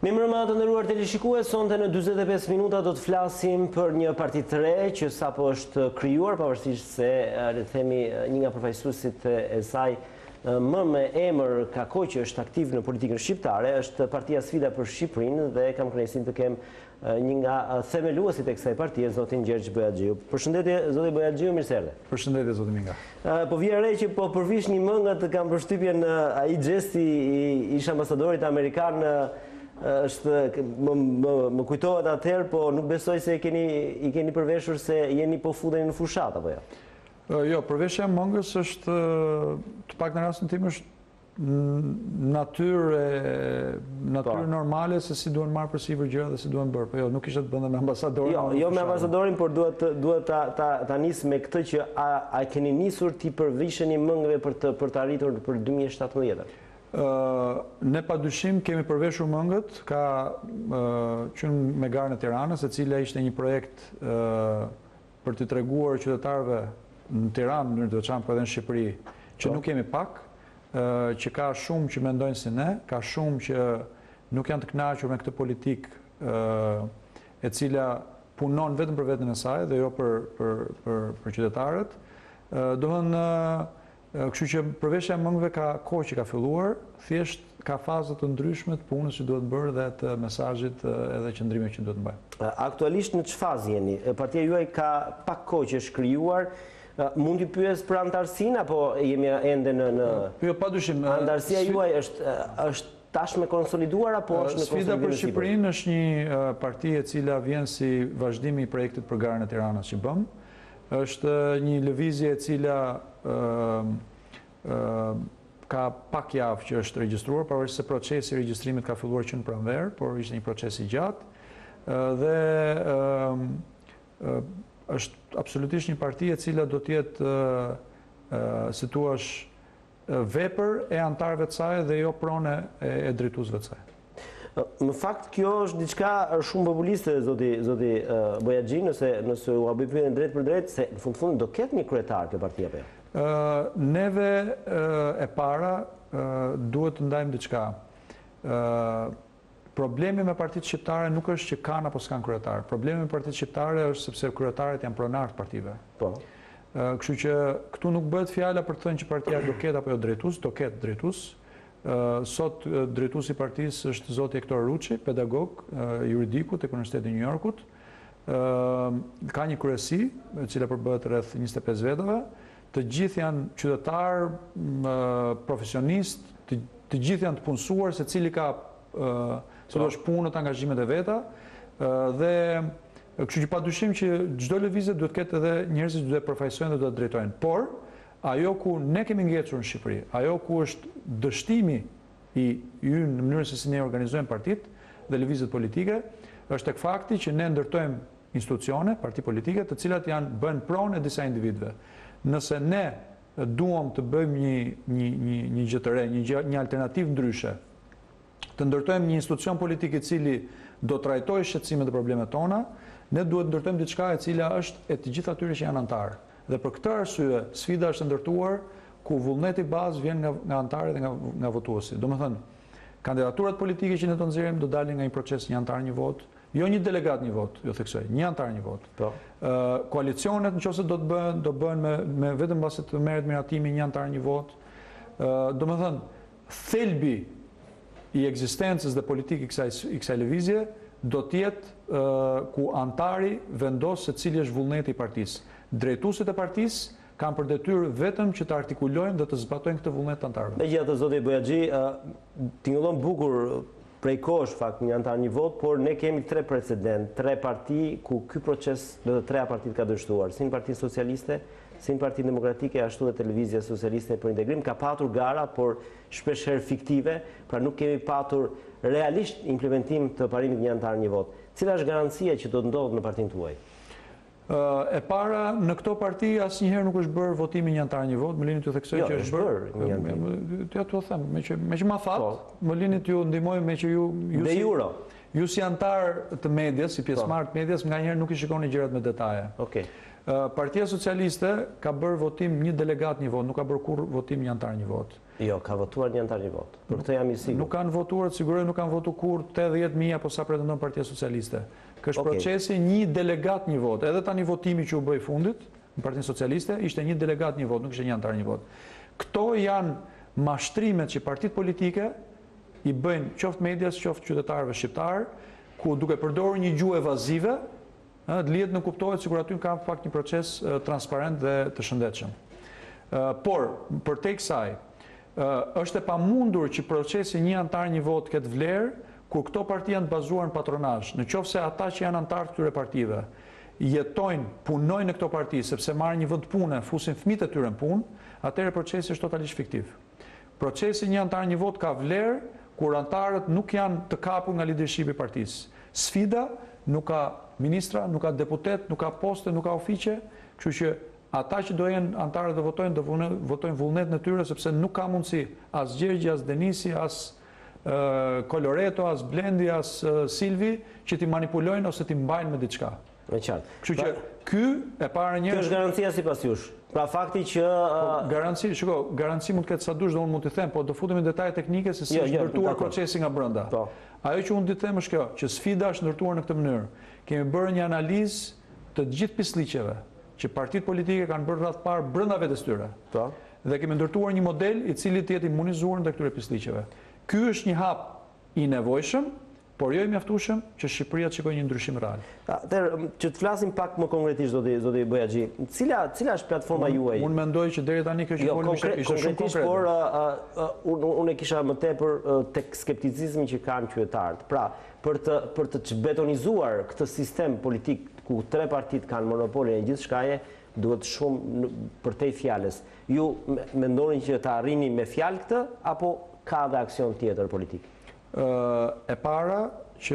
Mirëmbrëma të nderuar teleshikues, sonte në 45 minuta do të flasim për një parti të re që sapo është krijuar, pavarësisht se le të themi një nga përfaqësuesit e saj më me emër ka kohë që është aktiv në politikën shqiptare, është Partia Sfida për Shqipërinë dhe kam kënaqësinë të kem një nga themeluesit e kësaj partie, zotin Gjergj Bojaxhiu. Përshëndetje zoti Bojaxhiu, mirë se erdhe. Përshëndetje zoti Minga. Po vjen re që po përvish një më nga të kam përshtypjen ai xhesti i ish ambasadorit amerikan është më kujtohet atëherë, po nuk besoj se i keni përveshur se jeni po futeni në fushat apo jo. Jo, përveshja e mëngës është të pak në rastin tim është natyrë normale se si duhen marrë përsipër gjëra dhe si duhen bërë. Po jo, nuk ishte të bënda me ambasadorin. Jo me ambasadorin, por duhet ta nis me këtë që a keni nisur t'i përvisheni mëngëve për të arritur për 2017. Ne padyshim kemi përveshur mëngët, ka qenë me garën e Tiranës, e cila ishte një projekt për të treguar qytetarëve në Tiranë, në të veçantë po edhe në Shqipëri, që nuk jemi pak, që ka shumë që mendojnë si ne, ka shumë që nuk janë të kënaqur me këtë politikë e cila punon vetëm për veten e saj dhe jo për qytetarët. Kështu që përveshja e mëngëve ka kohë që ka filluar, thjesht ka faza të ndryshme të punës që duhet bërë dhe të mesazhit edhe qëndrimit që duhet të bëjmë. Aktualisht në çfarë fazë jeni? Partia juaj ka pak kohë që është krijuar. Mund t'i pyes për antarësinë apo jemi ende në Jo, padyshim. Antarësia juaj është tashmë konsoliduar apo është në konsolidime? Sfida për Shqipërinë është një parti e cila vjen si vazhdim i projektit për garën e Tiranës që bëm. Është një lëvizje e cila ka pak javë që është regjistruar, pavarësisht se procesi i regjistrimit ka filluar që në pranverë, por ishte një proces i gjatë dhe është absolutisht një parti e cila do të jetë, si thua, vepër e antarëve të saj dhe jo pronë e drejtuesve të saj. Në fakt kjo është diçka shumë populiste zoti Bojaxhiu, nëse u bëj pyetjen drejt për drejt, se në fund do ketë një kryetar kjo parti apo jo? Neve e para duhet të ndajmë diçka. Problemi me partitë shqiptare nuk është që kanë apo s'kan kryetar. Problemi me partitë shqiptare është sepse kryetarët janë pronarë të partive. Po. Kështu që këtu nuk bëhet fjala për të thënë që partia do ketë apo jo drejtues, do ketë drejtues. Sot drejtuesi i partisë është zoti Hektor Ruçi, pedagog juridiku tek Universiteti i New Yorkut. Ka një kryesi, e cila përbëhet rreth 25 vetëve. Të gjithë janë qytetar, profesionistë, të gjithë janë të punësuar, secili ka është punët, angazhimet e veta, dhe kështu që padyshim që çdo lëvizje duhet ketë edhe njerëz që duhet përfaqësojnë dhe duhet drejtojnë. Por ajo ku ne kemi ngecur në Shqipëri, ajo ku është dështimi i ynë në mënyrën se si ne organizojmë partitë dhe lëvizjet politike, është tek fakti që ne ndërtojmë institucione, parti politike, të cilat bëjnë pronë e disa individëve. Nëse ne duam të bëjmë një gjë të re, një alternativë ndryshe, të ndërtojmë një institucion politik i cili do të trajtojë shqetësimet dhe problemet tona, ne duhet të ndërtojmë diçka e cila është e të gjithë atyre që janë antarë. Dhe për këtë arsye, sfida është ndërtuar ku vullneti bazë vjen nga antarët dhe nga votuesit. Domethënë, kandidaturat politike që ne do nxjerrim do dalin nga një proces një antar një vot, jo një delegat një vot, jo theksoj, një antar një vot. Koalicionet nëse do bëhen me vetëm mbasi të merret miratimi një antar një vot. Domethënë, thelbi i ekzistencës dhe politikë i kësaj lëvizje do të jetë ku antari vendos se cili është vullneti i partisë. Drejtuesit e partisë kanë për detyrë vetëm që të artikulojnë dhe të zbatojnë këtë vullnet të antarëve. Megjithatë zoti Bojaxhiu, tingëllon bukur prej kohësh fakt një antar një vot, por ne kemi 3 precedent, 3 parti ku ky proces dhe të 3 partitë ka dështuar, si në Partinë Socialiste, si në Partinë Demokratike, ashtu dhe Televizja Socialiste për Integrim, ka patur gara, por shpeshherë fiktive, pra nuk kemi patur realisht implementim të parimit një antar një vot. Cila është garancia që do të ndodhë në partinë tuaj? E para, në këto parti asnjëherë nuk është bërë votimi një antar një vot, më lini t'ju theksoj që është bërë një antar. Ja t'u them, me që ma thatë, më lini t'ju ndihmoj me që ju si antar të medias, si pjesëmarrë të medias, nga njerë nuk i shikoni gjërat me detaje. Partia Socialiste ka bërë votim një delegat një vot, nuk ka bërë kur votim një antar një vot. Jo, ka votuar një antar një vot. Për këtë jam i sigurt. Nuk kanë votuar, të siguroj nuk kanë votuar kur 80.000 apo sa pretendon Partia Socialiste. Ky është procesi një delegat një vot. Edhe tani votimi që u bë i fundit në Partinë Socialiste ishte një delegat një vot, nuk ishte një antar një vot. Këto janë mashtrimet që partitë politike i bëjnë qoftë medias, qoftë qytetarëve shqiptar, ku duke përdorur një gjuhë evazive, lihet në kuptohet sikur aty ka pak një proces transparent dhe të shëndetshëm. Por, për te kësaj, është e pamundur që procesi një antar një vot këtë vlerë, kur këto parti janë të bazuar në patronazh. Në qoftë se ata që janë antarë të këtyre partive jetojnë, punojnë në këto parti sepse marrin një vend pune, fusin fëmijët e tyre në punë, atëherë procesi është totalisht fiktiv. Procesi një antar një vot ka vlerë kur antarët nuk janë të kapur nga leadershipi i partisë. Sfida nuk ka ministra, nuk ka deputet, nuk ka poste, nuk ka ofiqe, kështu që ata që do jenë antarët dhe votojnë, do votojnë vullnet në tyre, sepse nuk ka mundësi as Gjergji, as Denisi, as Coloreto, as Blendi, as Silvi, që ti manipulojnë ose ti mbajnë me diçka. Me qartë. Kështu që ky e para një Kjo është garancia sipas jush. Pra fakti që garanci mund të ketë sa dush dhe unë mund të them, po do futemi në detaje teknike se si është ndërtuar procesi nga brenda. Ajo që unë di të them është kjo, që sfida është ndërtuar në këtë mënyrë. Kemi bërë një analizë të gjithë pisliqeve që partitë politike kanë bërë rreth parë brenda vetes tyre. Dhe kemi ndërtuar një model i cili të jetë imunizuar ndaj këtyre pisliqeve. Ky është një hap i nevojshëm, por jo i mjaftueshëm që Shqipëria të shikojë një ndryshim real. Atëherë, që të flasim pak më konkretisht, zoti Bojaxhi, cila është platforma juaj? Unë mendoj që deri tani kjo që folëm ishte shumë konkrete. Por unë kisha më tepër tek skepticizmi që kanë qytetarët. Pra, për të çbetonizuar këtë sistem politik ku tre partitë kanë monopolin e gjithçkaje, duhet shumë përtej fjalës. Ju mendoni që ta arrini me fjalë këtë apo ka dhe aksion tjetër politik? E para që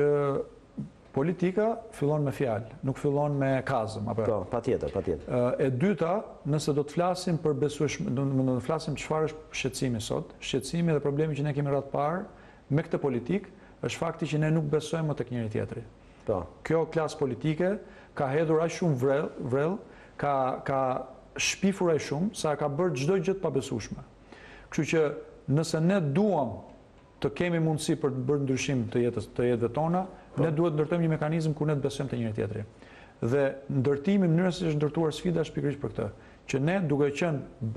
politika fillon me fjalë, nuk fillon me kazëm. Patjetër. E dyta, nëse do të flasim për besueshmëri, do të flasim çfarë është shqetësimi sot. Shqetësimi dhe problemi që ne kemi rreth parë me këtë politikë është fakti që ne nuk besojmë më tek njëri tjetri. Kjo klasë politike ka hedhur aq shumë vrell, ka shpifur aq shumë sa ka bërë çdo gjë të pabesueshme. Kështu që nëse ne duam të kemi mundësi për të bërë ndryshim të jetëve tona, ne duhet të ndërtojmë një mekanizëm ku ne të besojmë te njëri tjetri. Dhe ndërtimi, mënyra se është ndërtuar sfida është pikërisht për këtë, që ne duke qenë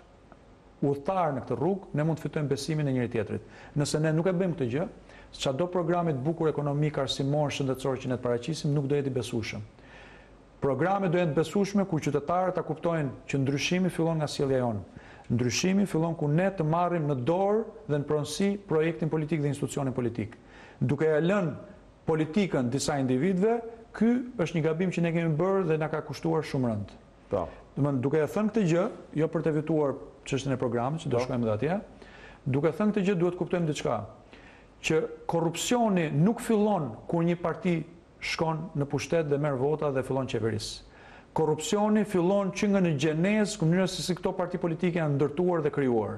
bashk udhëtar në këtë rrugë, ne mund të fitojmë besimin e njëri tjetrit. Nëse ne nuk e bëjmë këtë gjë, çdo programi të bukur ekonomik, arsimor, shëndetësor që ne të paraqisim nuk do jetë i besueshëm. Programet do jenë të besueshme kur qytetarët ta kuptojnë që ndryshimi fillon nga sjellja jonë. Ndryshimi fillon ku ne të marrim në dorë dhe në pronësi projektin politik dhe institucionin politik. Duke e lënë politikën disa individëve, ky është një gabim që ne kemi bërë dhe na ka kushtuar shumë rënd. Duke e thënë këtë gjë, jo për të evituar çështjen e programit, që do shkojmë edhe atje, duke thënë këtë gjë duhet të kuptojmë diçka, që korrupsioni nuk fillon kur një parti shkon në pushtet dhe merr vota dhe fillon qeverisë. Korrupsioni fillon që nga në gjenezë, mënyra se si këto parti politike janë ndërtuar dhe krijuar.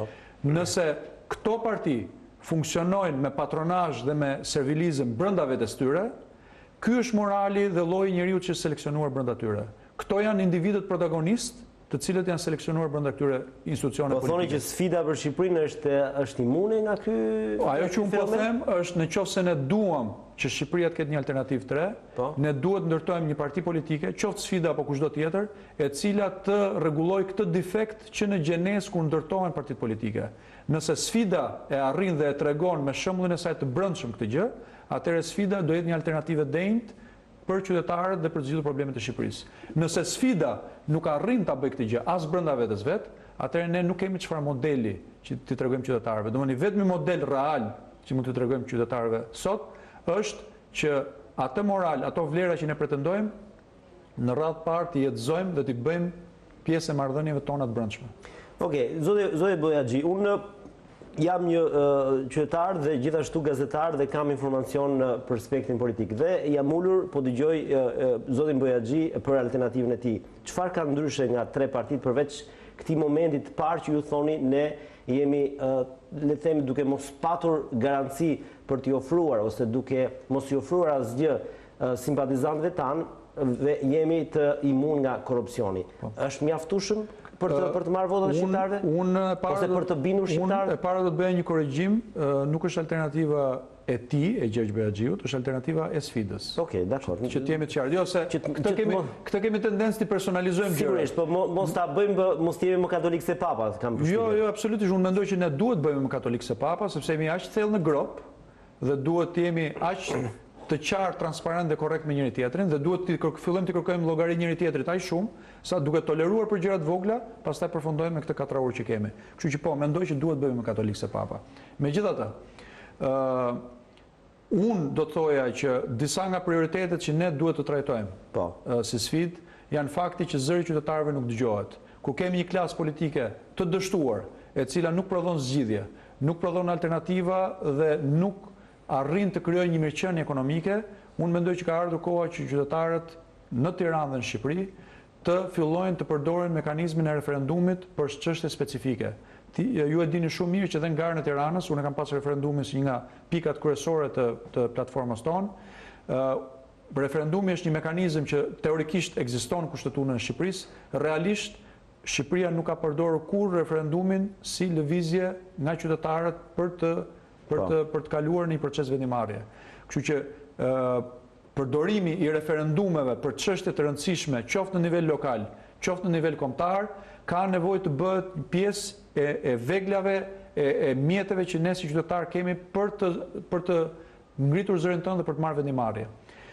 Nëse këto parti funksionojnë me patronazh dhe me servilizëm brenda vetes tyre, ky është morali dhe lloji i njeriu që është seleksionuar brenda tyre. Këto janë individët protagonistë, të cilët janë seleksionuar brenda këtyre institucioneve politike. Po thoni që sfida për Shqipërinë është imune nga ky? Ajo që unë po them është nëse ne duam që Shqipëria të ketë një alternativë të re, ne duhet ndërtojmë një parti politike, qoftë sfida apo kushdo tjetër, e cila të rregullojë këtë defekt që në gjenezë kur ndërtohen partitë politike. Nëse sfida e arrin dhe e tregon me shembullin e saj të brendshëm këtë gjë, atëherë sfida do jetë një alternativë denjtë për qytetarët dhe për të zgjidhur problemet e Shqipërisë. Nëse sfida nuk arrin ta bëjë këtë gjë as brenda vetes vet, atëherë ne nuk kemi çfarë modeli që t'i tregojmë qytetarëve. Domethënë vetmi model real që mund t'i tregojmë qytetarëve sot është që atë moral, ato vlera që ne pretendojmë në radhë parë të jetëzojmë dhe t'i bëjmë pjesë e marrëdhënieve tona të brendshme. Okej, zoti Bojaxhi, unë jam një qytetar dhe gjithashtu gazetar dhe kam informacion për spektrin politik. Dhe jam ulur, po dëgjoj zotin Bojaxhi për alternativën e tij. Çfarë ka ndryshe nga tre partitë përveç këtij momenti të parë që ju thoni ne jemi le të themi duke mos patur garanci për t'i ofruar ose duke mos i ofruar asgjë simpatizantëve tanë, dhe jemi të imun nga korrupsioni. Është mjaftueshëm për të marrë votat shqiptarëve? Ose për të bindur shqiptarët? Unë e para do të bëja një korrigjim, nuk është alternativa e Gjergj Beraxhiut, është alternativa e sfidës. Okej, dakor. Që të jemi të qartë. Jo se këtë kemi tendencë të personalizojmë gjërat. Sigurisht, po mos ta bëjmë, mos jemi më katolik se Papa, kam përshtypjen. Jo, absolutisht, unë mendoj që ne duhet bëjmë më katolik se Papa, sepse jemi aq thellë në grop dhe duhet të jemi aq të qartë, transparent dhe korrekt me njëri tjetrin dhe duhet të fillojmë të kërkojmë llogari njëri tjetrit aq shumë sa duke toleruar për gjërat vogla, pastaj përfundojmë me këtë 4 orë që kemi. Kështu që po, mendoj që duhet bëjmë më katolik se Papa. Megjithatë, unë do të thoja që disa nga prioritetet që ne duhet të trajtojmë si sfidë janë fakti që zëri i qytetarëve nuk dëgjohet. Ku kemi një klasë politike të dështuar, e cila nuk prodhon zgjidhje, nuk prodhon alternativa dhe nuk arrin të krijojë një mirëqenie ekonomike, unë mendoj që ka ardhur koha që qytetarët në Tiranë dhe në Shqipëri të fillojnë të përdorin mekanizmin e referendumit për çështje specifike. Ju e dini shumë mirë që dhe në garën e Tiranës, unë kam pasur referendumin si një nga pikat kryesore të platformës tonë. Referendumi është një mekanizëm që teorikisht ekziston në Kushtetunë e Shqipërisë, realisht Shqipëria nuk ka përdorur kurrë referendumin si lëvizje nga qytetarët për të kaluar në një proces vendimarrje. Kështu që përdorimi i referendumeve për çështje të rëndësishme, qoftë në nivel lokal, qoftë në nivel kombëtar, ka nevojë të bëhet pjesë e veglave, e mjeteve që ne si qytetar kemi për të ngritur zërin tonë dhe për të marrë vendimarrje.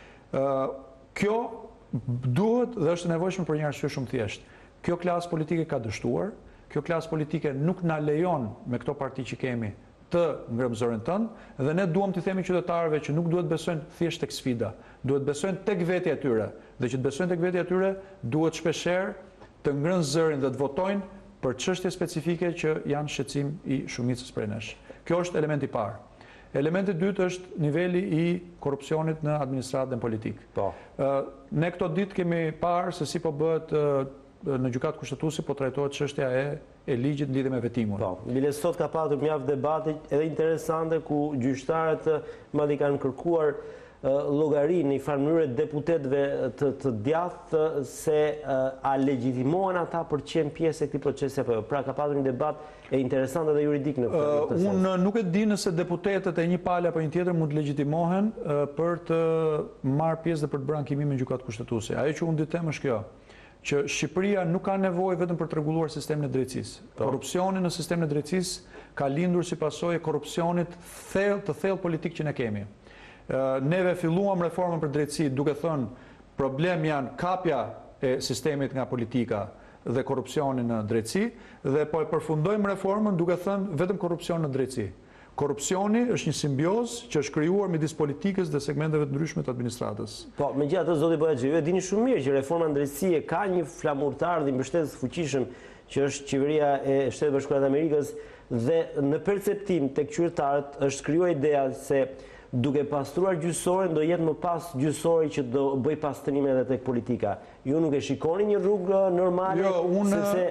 Kjo duhet dhe është nevojshme për një arsye shumë thjeshtë. Kjo klasë politike ka dështuar, kjo klasë politike nuk na lejon me këto parti që kemi të ngrëmë zërin tënë dhe ne duam të themi qytetarëve që nuk duhet besojnë thjesht tek sfida, duhet besojnë tek vetja e tyre dhe që të besojnë tek vetja e tyre duhet shpeshherë të ngrënë zërin dhe të votojnë për çështje specifike që janë shqetësim i shumicës prej nesh. Kjo është elementi i parë. Elementi i dytë është niveli i korrupsionit në administratën e politikë. Ne këto ditë kemi parë se si po bëhet në gjykatë kushtetuese po trajtohet çështja e ligjit në lidhje me vetimin. Bile sot ka pasur mjaft debate edhe interesante ku gjyqtarët madje kanë kërkuar llogari në një farë mënyrë deputetëve të djathtë se a legjitimohen ata për të qenë pjesë e këtij procesi apo jo. Pra ka pasur një debat e interesante dhe juridik në këtë sens. Unë nuk e di nëse deputetët e një palë apo një tjetër mund të legjitimohen për të marrë pjesë dhe për të bërë ankimin me gjykatë kushtetuese. Ajo që unë di them është kjo, që Shqipëria nuk ka nevojë vetëm për të rregulluar sistemin e drejtësisë. Korrupsioni në sistemin e drejtësisë ka lindur si pasojë e korrupsionit të thellë politik që ne kemi. Neve filluam reformën për drejtësi duke thënë problem janë kapja e sistemit nga politika dhe korrupsioni në drejtësi dhe po e përfundojmë reformën duke thënë vetëm korrupsion në drejtësi. Korrupsioni është një simbiozë që është krijuar midis politikës dhe segmenteve të ndryshme të administratës. Po, megjithatë zoti Beraxhiu, e dini shumë mirë që reforma në drejtësi ka një flamurtar dhe mbështetës fuqishëm që është qeveria e Shtetit Bashkuar të Amerikës dhe në perceptim tek qytetarët është krijuar ideja se duke pastruar gjyqësorin do jetë më pas gjyqësori që do bëj pastrime edhe tek politika. Ju nuk e shikoni një rrugë normale? Jo,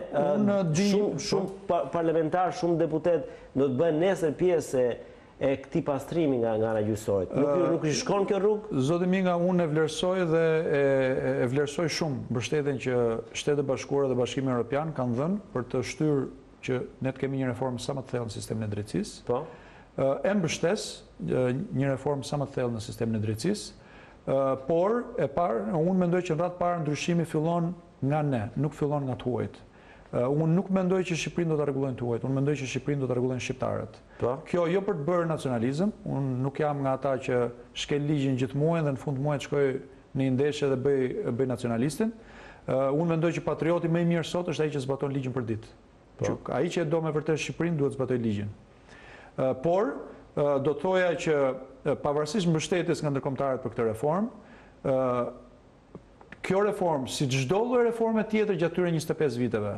sepse shumë parlamentar, shumë deputet do të bëhen nesër pjesë e këtij pastrimi nga ana gjyqësorit. Nuk i shkon kjo rrugë? Zoti Minga, unë e vlerësoj dhe e vlerësoj shumë mbështetjen që Shtetet Bashkuara dhe Bashkimi Evropian kanë dhënë për të shtyrë që ne të kemi një reformë sa më të thellë në sistemin e drejtësisë. Po. E mbështes një reformë sa më të thellë në sistemin e drejtësisë, por unë mendoj që në radhë parë ndryshimi fillon nga ne, nuk fillon nga të huajt. Unë nuk mendoj që Shqipërinë do ta rregullojnë të huajt, unë mendoj që Shqipërinë do ta rregullojnë shqiptarët. Kjo jo për të bërë nacionalizëm, unë nuk jam nga ata që shkel ligjin gjithë muajin dhe në fund muajit shkoj në një ndeshje dhe bëj nacionalistin. Unë mendoj që patrioti më i mirë sot është ai që zbaton ligjin për ditë. Ai që e do me vërtet Shqipërinë duhet të zbatojë ligjin. Por, do të thoja që pavarësisht mbështetjes nga ndërkombëtarët për këtë reformë, kjo reformë, si çdo lloj reforme tjetër gjatë këtyre 25 viteve,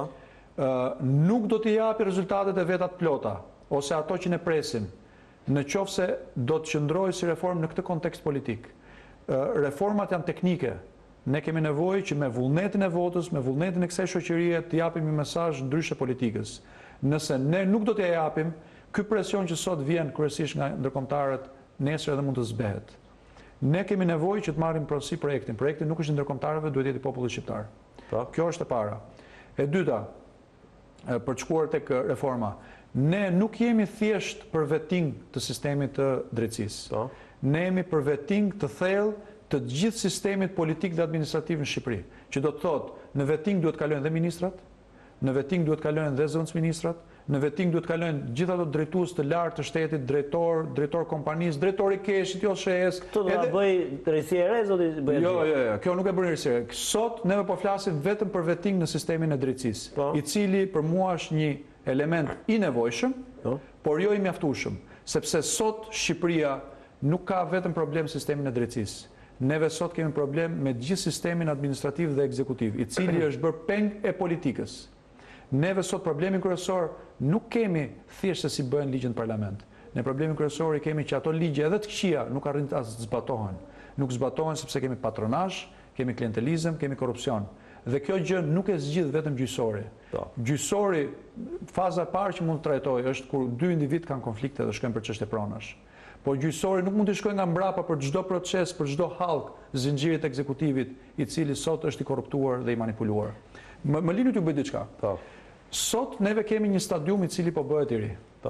nuk do të japi rezultatet e veta të plota, ose ato që ne presim, në qoftë se do të qëndrojë si reformë në këtë kontekst politik. Reformat janë teknike. Ne kemi nevojë që me vullnetin e votës, me vullnetin e kësaj shoqërie të japim një mesazh ndryshe politikës. Nëse ne nuk do t'ja japim, ky presion që sot vjen kryesisht nga ndërkombëtarët, nesër edhe mund të zbehet. Ne kemi nevojë që të marrim parasysh projektin. Projekti nuk është i ndërkombëtarëve, duhet jetë i popullit shqiptar. Kjo është e para. E dyta, për të shkuar tek reforma, ne nuk jemi thjesht për vetting të sistemit të drejtësisë. Ne jemi për vetting të thellë të gjithë sistemit politik dhe administrativ në Shqipëri, që do të thotë në vetting duhet kalojnë dhe ministrat, në vetting duhet kalojnë dhe zëvendësministrat, në vetting duhet kalojnë gjithë ato drejtues të lartë të shtetit, drejtor kompanisë, drejtor i keshit, jo shes. Këto do ta bëj drejtësia e re, zoti Bojati? Jo, kjo nuk e bën drejtësia. Sot neve po flasim vetëm për vetting në sistemin e drejtësisë, i cili për mua është një element i nevojshëm, por jo i mjaftueshëm, sepse sot Shqipëria nuk ka vetëm problem sistemin e drejtësisë. Neve sot kemi problem me gjithë sistemin administrativ dhe ekzekutiv, i cili është bërë peng e politikës. Neve sot problemin kryesor nuk kemi thjesht se si bëhen ligjet në parlament. Ne problemin kryesor i kemi që ato ligje edhe të këqija nuk arrin të zbatohen. Nuk zbatohen sepse kemi patronazh, kemi klientelizëm, kemi korrupsion. Dhe kjo gjë nuk e zgjidh vetëm gjyqësori. Gjyqësori, faza e parë që mund të trajtojë është kur dy individ kanë konflikte dhe shkojnë për çështje pronash. Po gjyqësori nuk mund të shkojë nga mbrapa për çdo proces, për çdo hallk zinxhirit ekzekutivit i cili sot është i korruptuar dhe i manipuluar. Më lini t'ju bëj diçka. Sot neve kemi një stadium i cili po bëhet i ri.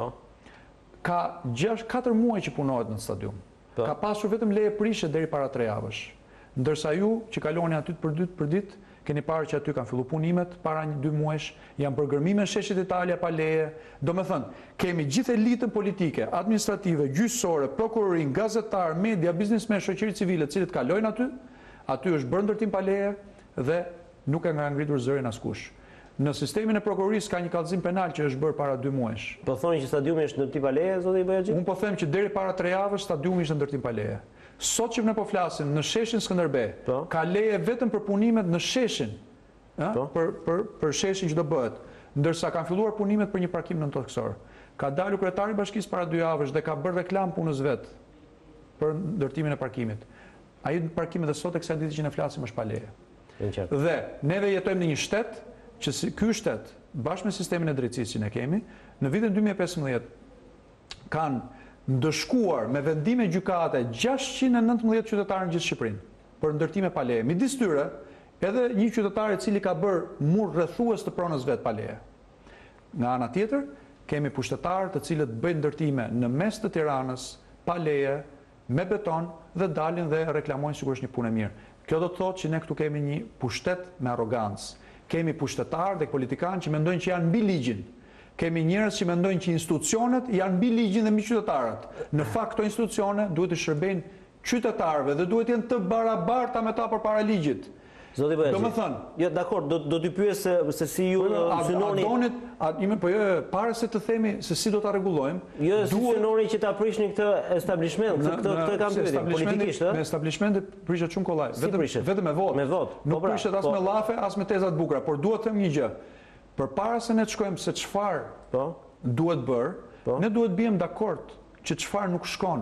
Ka 4 muaj që punohet në stadium. Ka pasur vetëm leje prishe deri para 3 javësh. Ndërsa ju që kaloni aty për ditë, keni parë që aty kanë filluar punimet para 2 muajsh, janë përgërmime në sheshit Italia pa leje. Domethënë, kemi gjithë elitën politike, administrative, gjyqësore, prokurorin, gazetar, media, biznesmen, shoqëri civile, të cilët kalojnë aty, aty është bërë ndërtim pa leje dhe nuk e nga ngritur zërin askush. Në sistemin e prokurorisë ka një kallëzim penal që është bërë para 2 muajsh. Po thoni që stadiumi është ndërtim pa leje, zoti Bojati? Unë po them që deri para 3 javësh stadiumi ishte ndërtim pa leje. Sot që ne po flasim në sheshin Skënderbej, ka leje vetëm për punimet në sheshin, për sheshin që do bëhet, ndërsa kanë filluar punimet për një parkim nëntokësor. Ka dalur kryetari i bashkisë para 2 javësh dhe ka bërë reklam punës vet për ndërtimin e parkimit. Ai parkimi dhe sot e kësaj ditë që ne flasim është pa leje. Dhe neve jetojmë në një shtet që ky shtet, bashkë me sistemin e drejtësisë që ne kemi, në vitin 2015 kanë ndëshkuar me vendime gjykate 619 qytetarë në gjithë Shqipërinë për ndërtime pa leje. Midis tyre, edhe një qytetar i cili ka bërë mur rrethues të pronës vet pa leje. Nga ana tjetër, kemi pushtetarë të cilët bëjnë ndërtime në mes të Tiranës pa leje, me beton dhe dalin dhe reklamojnë sigurisht një punë e mirë. Kjo do të thotë që ne këtu kemi një pushtet me arrogancë. Kemi pushtetarë dhe politikanë që mendojnë që janë mbi ligjin. Kemi njerëz që mendojnë që institucionet janë mbi ligjin dhe mbi qytetarët. Në fakt këto institucione duhet të shërbejnë qytetarëve dhe duhet të jenë të barabarta me ta përpara ligjit. Zoti Bojati. Domethënë, jo, dakor, do t'ju pyes se si ju synoni. Po jo, para se të themi se si do ta rregullojmë, jo, si synoni që ta prishni këtë establishment, këtë e kam pyetur politikisht, ë? Me establishmentet prishet shumë kollaj, vetëm me votë. Me votë. Nuk prishet as me llafe, as me teza të bukura, por duhet të them një gjë. Përpara se ne të shkojmë se çfarë duhet bërë, ne duhet bëjmë dakord që çfarë nuk shkon.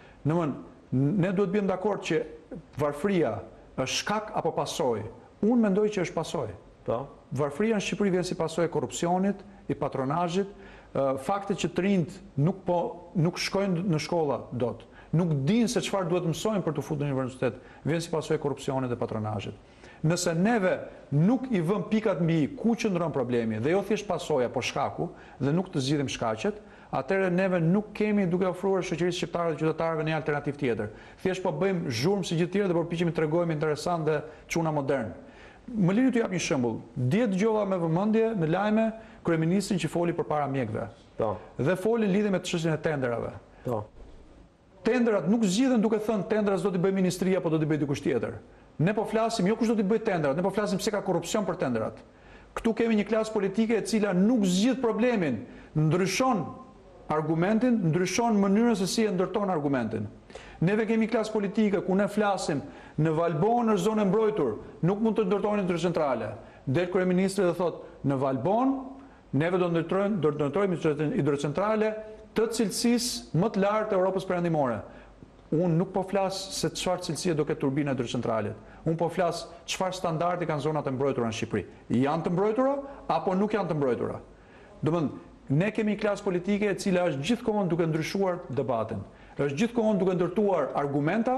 Ne duhet bëjmë dakord që varfëria është shkak apo pasojë. Unë mendoj që është pasojë. Varfëria në Shqipëri vjen si pasojë e korrupsionit, i patronazhit, fakti që të rinjt nuk shkojnë në shkolla dot, nuk dinë se çfarë duhet mësojnë për të futur në universitet, vjen si pasojë e korrupsionit dhe patronazhit. Nëse neve nuk i vëm pikat mbi ku qëndron problemi dhe jo thjesht pasojë apo shkaku dhe nuk të zgjidhim shkaqet, atëherë neve nuk kemi duke ofruar shoqërisë shqiptare dhe qytetarëve një alternativë tjetër. Thjesht po bëjmë zhurmë si gjithë tjerë dhe përpiqemi të tregojmë interesant dhe çuna modern. Më lini t'ju jap një shembull. Dje dëgjova me vëmendje në lajme kryeministrin që foli përpara mjekëve. Dhe foli lidhje me çështjen e tenderave. Tenderat nuk zgjidhen duke thënë tendera do t'i bëj ministria apo do t'i bëj dikush tjetër. Ne po flasim jo kush do t'i bëj tenderat, ne po flasim pse ka korrupsion për tenderat. Këtu kemi një klasë politike e cila nuk zgjidh problemin, ndryshon argumentin, ndryshon mënyrën se si e ndërton argumentin. Neve kemi klasë politike ku ne flasim në Valbon në zonë mbrojtur, nuk mund të ndërtojnë hidrocentrale. Del kryeministri dhe thotë në Valbon neve do ndërtojmë hidrocentrale të cilësisë më të lartë të Europës perëndimore. Unë nuk po flas se çfarë cilësie do ketë turbina hidrocentralet. Unë po flas çfarë standardi kanë zonat e mbrojtura në Shqipëri. Janë të mbrojtura apo nuk janë të mbrojtura? Domethënë, ne kemi një klasë politike e cila është gjithkohon duke ndryshuar debatin. Është gjithkohon duke ndërtuar argumenta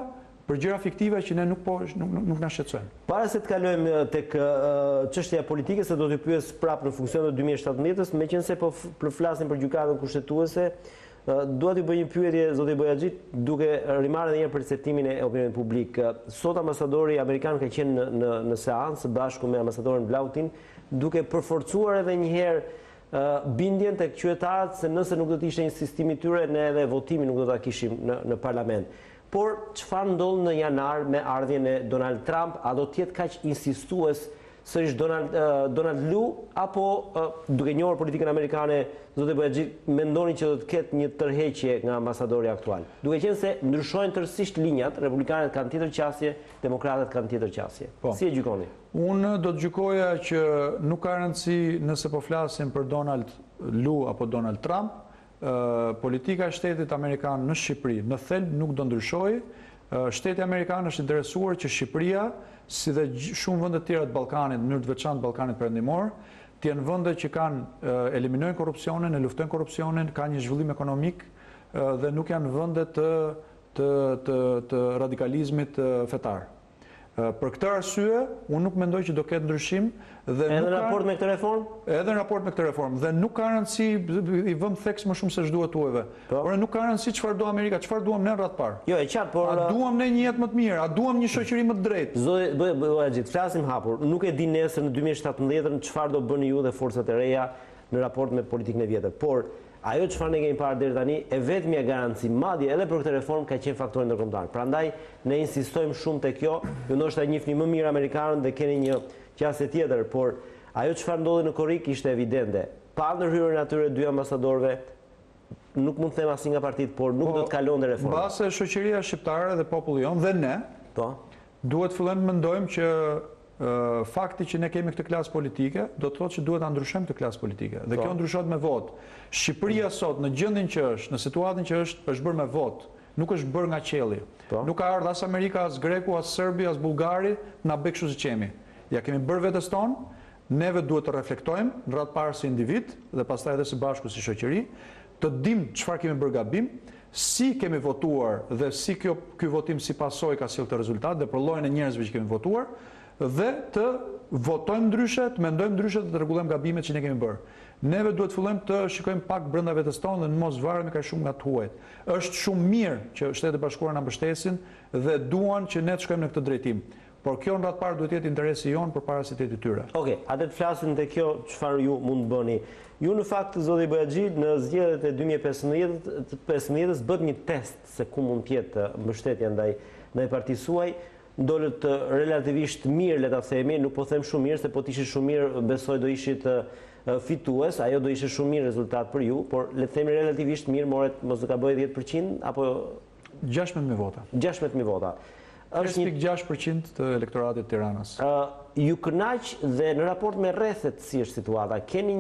për gjëra fiktive që ne nuk na shqetësojnë. Para se të kalojmë tek çështja politike, se do t'i pyes prapë në funksion të 2017-s, meqense po flasim për gjykatën kushtetuese, dua t'ju bëj një pyetje zoti Bojaxhi, duke rimarrë edhe një perceptimin e opinionit publik. Sot ambasadori amerikan ka qenë në seancë bashku me ambasadorin Vlautin, duke përforcuar edhe një herë bindjen tek qytetarët se nëse nuk do të ishte insistimi i tyre, ne edhe votimin nuk do ta kishim në parlament. Por çfarë ndodh në janar me ardhjen e Donald Trump? A do të jetë kaq insistues sërish Donald Lu, apo duke njohur politikën amerikane, zoti Bojaxhi, mendoni që do të ketë një tërheqje nga ambasadori aktual? Duke qenë se ndryshojnë tërësisht linjat, republikanët kanë tjetër qasje, demokratët kanë tjetër qasje. Si e gjykoni? Unë do të gjykoja që nuk ka rëndësi nëse po flasim për Donald Lu apo Donald Trump. Politika e shtetit amerikan në Shqipëri në thelb nuk do ndryshojë. Shteti amerikan është interesuar që Shqipëria, si dhe shumë vende të tjera të Ballkanit, në mënyrë të veçantë Ballkanit Perëndimor, të jenë vende që eliminojnë korrupsionin, e luftojnë korrupsionin, ka një zhvillim ekonomik dhe nuk janë vende të radikalizmit fetar. Për këtë arsye, unë nuk mendoj që do ketë ndryshim dhe edhe në raport me këtë reformë? Edhe në raport me këtë reformë dhe nuk ka rëndësi, i vëm theks më shumë se ç'duhet tuajve. Por nuk ka rëndësi çfarë do Amerika, çfarë duam ne rreth parë. Jo, e qartë, por a duam ne një jetë më të mirë, a duam një shoqëri më të drejtë? Zoti Bojaxhi, flasim hapur. Nuk e di nesër në 2017 çfarë do bëni ju dhe forcat e reja në raport me politikën e vjetër, por ajo çfarë ne kemi parë deri tani, e vetmja garanci, madje edhe për këtë reformë, ka qenë faktori ndërkombëtar. Prandaj ne insistojmë shumë te kjo. Ju ndoshta njihni më mirë amerikanët dhe keni një qasje tjetër, por ajo çfarë ndodhi në Korrik ishte evidente. Pa ndërhyrjen e atyre dy ambasadorëve, nuk mund të them asnjë nga partitë, por nuk do të kalonte reforma. Mbase shoqëria shqiptare dhe populli jon dhe ne, duhet fillojmë të mendojmë që fakti që ne kemi këtë klasë politike do të thotë që duhet ta ndryshojmë këtë klasë politike dhe kjo ndryshohet me votë. Shqipëria sot në gjendjen që është, në situatën që është bërë me votë, nuk është bërë nga qielli. Nuk ka ardhur as Amerika, as Greku, as Serbi, as Bullgari na bëj kështu si qemi. Ja kemi bërë vetes tonë, neve duhet të reflektojmë në radhë parë si individ dhe pastaj edhe së bashku si shoqëri, të dimë çfarë kemi bërë gabim, si kemi votuar dhe si ky votim si pasojë ka sjellë këtë rezultat dhe për llojin e njerëzve që kemi votuar, dhe të votojmë ndryshe, të mendojmë ndryshe dhe të rregullojmë gabimet që ne kemi bërë. Neve duhet fillojmë të shikojmë pak brenda vetes tonë dhe në mos varemi kaq shumë nga të huajt. Është shumë mirë që Shtetet e Bashkuara na mbështesin dhe duan që ne të shkojmë në këtë drejtim. Por kjo në radhë parë duhet të jetë interesi jon përpara se të jetë i tyre. Okej, atë të flasim te kjo çfarë ju mund të bëni. Ju në fakt zoti Bojaxhi në zgjedhjet e 2015-s bëhet një test se ku mund të jetë mbështetja ndaj partisë suaj. Ndolët relativisht mirë, le ta themi, nuk po them shumë mirë, se po të ishit shumë mirë, besoj do ishit fitues, ajo do ishte shumë mirë rezultat për ju, por le të themi relativisht mirë, moret mos do ka bëjë 10%, apo 16.000 vota. 16.000 vota. 5.6% të elektoratit të Tiranës. Ju kënaq dhe në raport me rrethet si është situata, keni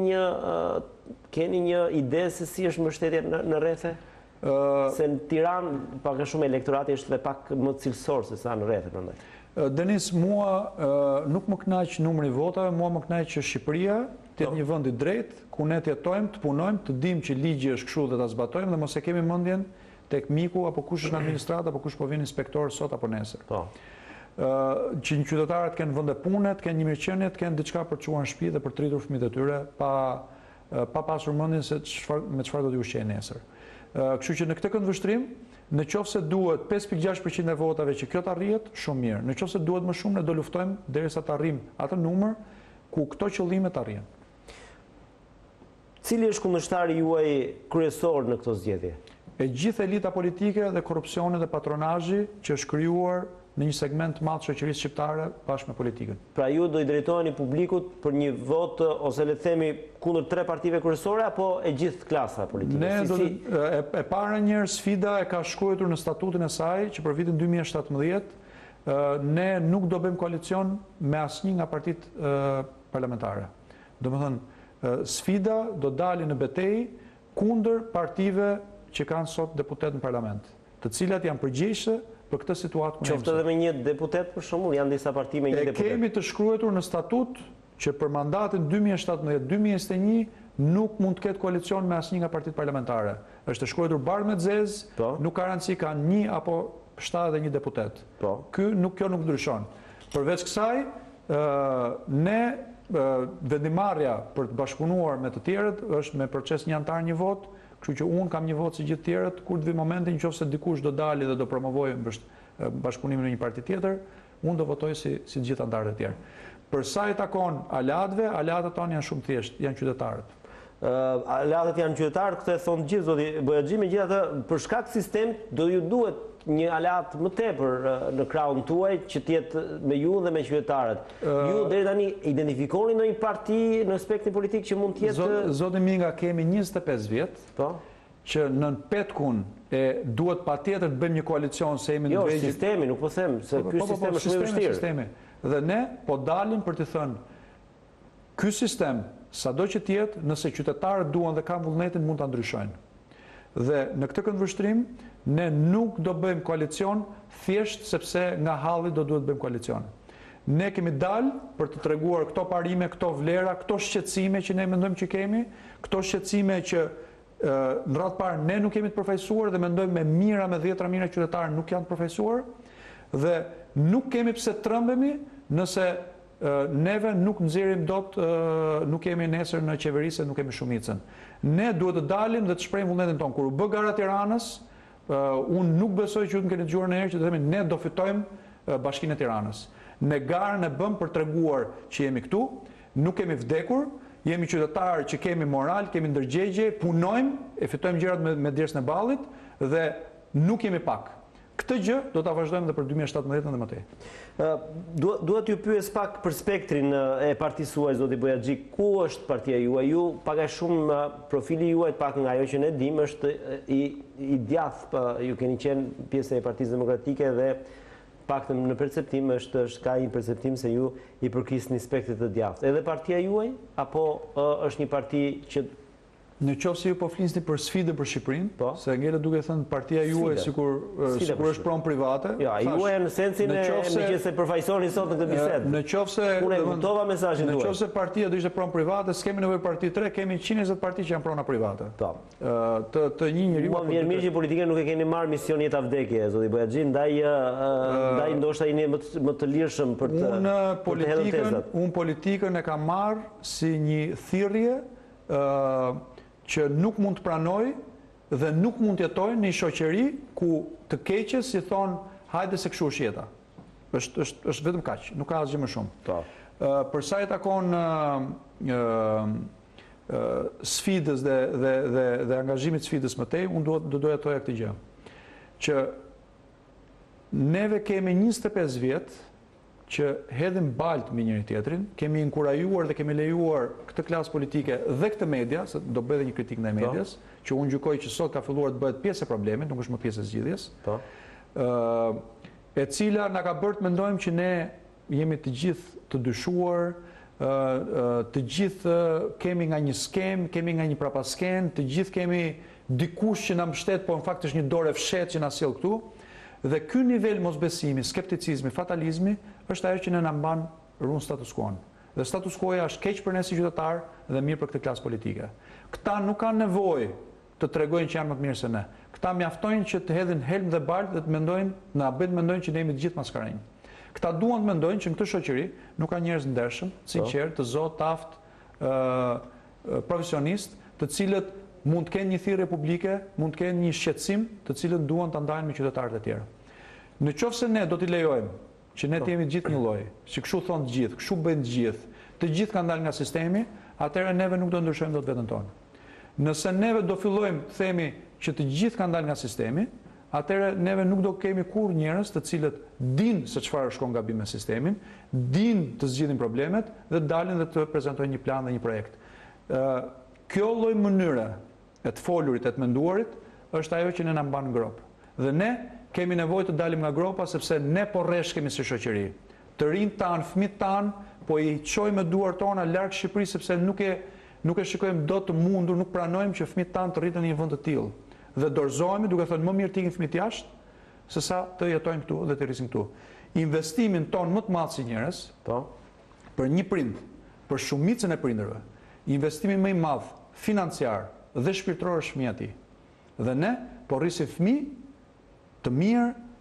një ide se si është mbështetja në rrethe? Se në Tiranë pak a shumë elektorati është dhe pak më cilësor se sa në rrethe prandaj. Denis, mua nuk më kënaq numri i votave, mua më kënaq që Shqipëria të jetë një vend i drejtë, ku ne të jetojmë, të punojmë, të dimë që ligji është kështu dhe ta zbatojmë dhe mos e kemi mendjen tek miku apo kush është në administratë apo kush po vjen inspektor sot apo nesër. Që një qytetarët kanë vende pune, kanë një mirëqenie, kanë diçka për të çuar në shtëpi dhe për të rritur fëmijët e tyre pa pasur mendjen se me çfarë do të ushqejnë nesër. Kështu që në këtë këndvështrim, në qoftë se duhet 5.6% e votave që kjo të arrihet, shumë mirë. Në qoftë se duhet më shumë, ne do luftojmë derisa të arrijmë atë numër ku këto qëllime të arrihen. Cili është kundërshtari juaj kryesor në këto zgjedhje? E gjithë elita politike dhe korrupsioni dhe patronazhi që është krijuar në një segment të madh të shoqërisë shqiptare bashkë me politikën. Pra ju do i drejtoheni publikut për një vot ose le të themi kundër 3 partive kryesore apo e gjithë klasa politike? E para njëherë sfida e ka shkruar në statutin e saj që për vitin 2017 ne nuk do bëjmë koalicion me asnjë nga partitë parlamentare. Domethënë sfida do dalë në betejë kundër partive që kanë sot deputet në parlament, të cilat janë përgjegjëse për këtë situatë ku ne jemi. Qoftë edhe me një deputet për shembull, janë disa parti me një deputet. Kemi të shkruar në statut që për mandatin 2017-2021 nuk mund të ketë koalicion me asnjë nga partitë parlamentare. Është shkruar bardhë me zezë, nuk ka rëndësi ka 1 apo 71 deputet. Po. Kjo nuk ndryshon. Përveç kësaj, ne vendimarrja për të bashkëpunuar me të tjerët është me proces një antar një vot, kështu që unë kam një vot si gjithë tjerët, kur të vi momentin nëse dikush do dali dhe do promovojë bashkëpunimin me një parti tjetër, unë do votoj si të gjithë antarët e tjerë. Për sa i takon aleatëve, aleatët tonë janë shumë thjeshtë, janë qytetarët. Aleatët janë qytetarët, këtë e thonë gjithë, zoti Bojaxhi, megjithatë për shkak të sistemit do ju duhet një aleat më tepër në krahun tuaj që të jetë me ju dhe me qytetarët. Ju deri tani identifikoni ndonjë parti në aspektin politik që mund të jetë Zoti Minga, kemi 25 vjet. Po. Që në petkun duhet patjetër të bëjmë një koalicion se jemi në vegjël. Jo, sistemi, nuk po them se ky sistem është shumë i vështirë. Dhe ne po dalim për të thënë ky sistem, sado që të jetë, nëse qytetarët duan dhe kanë vullnetin, mund ta ndryshojnë. Dhe në këtë këndvështrim, ne nuk do bëjmë koalicion thjesht sepse nga halli do duhet bëjmë koalicion. Ne kemi dalë për të treguar këto parime, këto vlera, këto shqetësime që ne mendojmë që kemi, këto shqetësime që në radhë parë ne nuk kemi të përfaqësuar dhe mendojmë me mijëra, me 10 mijëra qytetarë nuk janë të përfaqësuar dhe nuk kemi pse trembemi nëse neve nuk nxjerrim dot, nuk kemi nesër në qeveri se nuk kemi shumicën. Ne duhet të dalim dhe të shprehim vullnetin tonë. Kur u bë gara Tiranës, unë nuk besoj që ju të keni dëgjuar në herë që të themi ne do fitojmë Bashkinë e Tiranës. Ne garën e bëm për treguar që jemi këtu, nuk kemi vdekur, jemi qytetarë që kemi moral, kemi ndërgjegje, punojmë, e fitojmë gjërat me djersën e ballit dhe nuk jemi pak. Këtë gjë do ta vazhdojmë edhe për 2017 dhe më tej. Duhet ju pyes pak për spektrin e partisë suaj, zoti Bojaxhi, ku është partia juaj? Ju pak a shumë profili juaj, pak nga ajo që ne dimë, është i djathtë, ju keni qenë pjesë e Partisë Demokratike dhe paktën në perceptim ka një perceptim se ju i përkisni spektrit të djathtë. Edhe partia juaj apo është një parti që në qoftë se ju po flisni për sfidë për Shqipërinë, se ngjelet duke thënë partia juaj sikur është pronë private. Jo, juaj në sensin e meqense përfaqësoni sot në këtë bisedë. Në qoftë se unë kuptova mesazhin tuaj. Në qoftë se partia do ishte pronë private, s'kemi nevojë parti 3, kemi 120 parti që janë prona private. Po. Të një njeriu. Mua vjen mirë që politikën nuk e keni marrë mision jeta vdekje, zoti Bojaxhi, ndaj ndoshta jeni më të lirshëm për të Unë politikën e kam marrë si një thirrje që nuk mund të pranoj dhe nuk mund të jetoj në një shoqëri ku të keqës si thonë hajde se kështu është jeta. Është vetëm kaq, nuk ka asgjë më shumë. Për sa i takon sfidës dhe angazhimit sfidës më tej, unë do doja të thoja këtë gjë. Që neve kemi 25 vjet që hedhim balt me njëri tjetrin, kemi inkurajuar dhe kemi lejuar këtë klasë politike dhe këtë media, se do bëhet një kritik ndaj medias, që unë gjykoj që sot ka filluar të bëhet pjesë e problemit, nuk është më pjesë e zgjidhjes, e cila na ka bërë të mendojmë që ne jemi të gjithë të dyshuar, të gjithë kemi nga një skem, kemi nga një prapasken, të gjithë kemi dikush që na mbështet, po në fakt është një dorë e fshetë që na sjell këtu. Dhe ky nivel mosbesimi, skepticizmi, fatalizmi është ajo që ne na mban runë status quo-n. Dhe status quo-ja është keq për ne si qytetar dhe mirë për këtë klasë politike. Këta nuk kanë nevojë të tregojnë që janë më të mirë se ne. Këta mjaftojnë që të hedhin helm dhe balt dhe të mendojnë, na bëjnë të mendojnë që ne jemi të gjithë maskarënj. Këta duan të mendojnë që në këtë shoqëri nuk ka njerëz ndershëm, sinqert, të zotë, aft, profesionist, të cilët mund të kenë një thirrje publike, mund të kenë një shqetësim, të cilët duan ta ndajnë me qytetarët e tjerë. Në qoftë se ne do t'i lejojmë që ne të jemi gjithë një lloj, që kështu thonë të gjithë, kështu bëjnë të gjithë kanë dalë nga sistemi, atëherë neve nuk do ndryshojmë dot veten tonë. Nëse neve do fillojmë të themi që të gjithë kanë dalë nga sistemi, atëherë neve nuk do kemi kurrë njerëz të cilët dinë se çfarë shkon gabim me sistemin, dinë të zgjidhin problemet dhe dalin dhe të prezantojnë një plan dhe një projekt. Kjo lloj mënyre e të folurit, e të menduarit, është ajo që ne na mban ngrop. Dhe ne kemi nevojë të dalim nga gropa sepse ne po rreshkemi si shoqëri. Të rinjt tanë, fëmijët tanë, po i çojmë me duart tona larg Shqipërisë sepse nuk e shikojmë dot të mundur, nuk pranojmë që fëmijët tanë të rriten në një vend të tillë. Dhe dorëzohemi duke thënë më mirë të ikin fëmijët jashtë, sesa të jetojnë këtu dhe të rrisin këtu. Investimin ton më të madh si njerëz, për një prind, për shumicën e prindërve, investimi më i madh financiar dhe shpirtëror është fëmia e tij. Dhe ne po rrisim fëmijë të mirë,